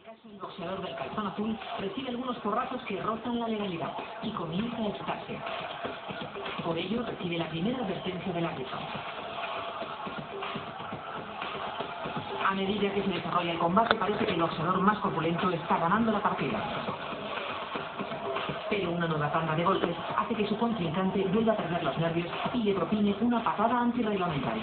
El boxeador del calzón azul recibe algunos porrazos que rozan la legalidad y comienza a excitarse. Por ello recibe la primera advertencia del árbitro. A medida que se desarrolla el combate parece que el boxeador más corpulento está ganando la partida. Pero una nueva tanda de golpes hace que su contrincante vuelva a perder los nervios y le propine una patada antirreglamentaria.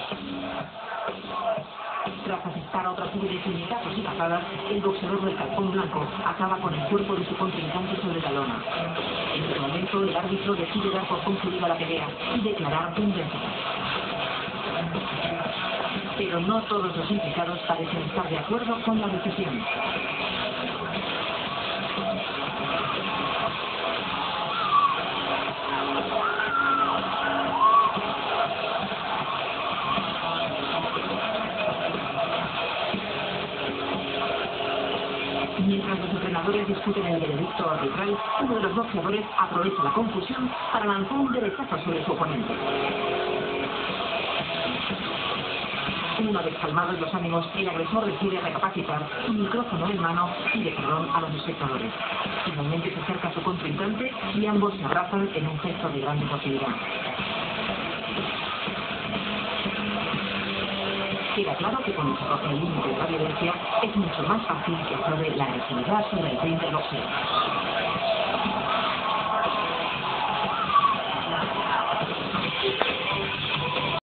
Tras asestar a otra serie de puñetazos y patadas, el boxeador del calzón blanco acaba con el cuerpo de su contrincante sobre la lona. En ese momento, el árbitro decide dar por concluida la pelea y declarar un vencedor. Pero no todos los implicados parecen estar de acuerdo con la decisión. Mientras los entrenadores discuten el veredicto arbitral, uno de los boxeadores aprovecha la confusión para lanzar un derechazo sobre su oponente. Una vez calmados los ánimos, el agresor decide recapacitar y, micrófono en mano, pide perdón a los espectadores. Finalmente se acerca a su contrincante y ambos se abrazan en un gesto de gran deportividad. Queda claro que cuando se roza el límite de la violencia es mucho más fácil que aflore la agresividad sobre el ring del boxeo.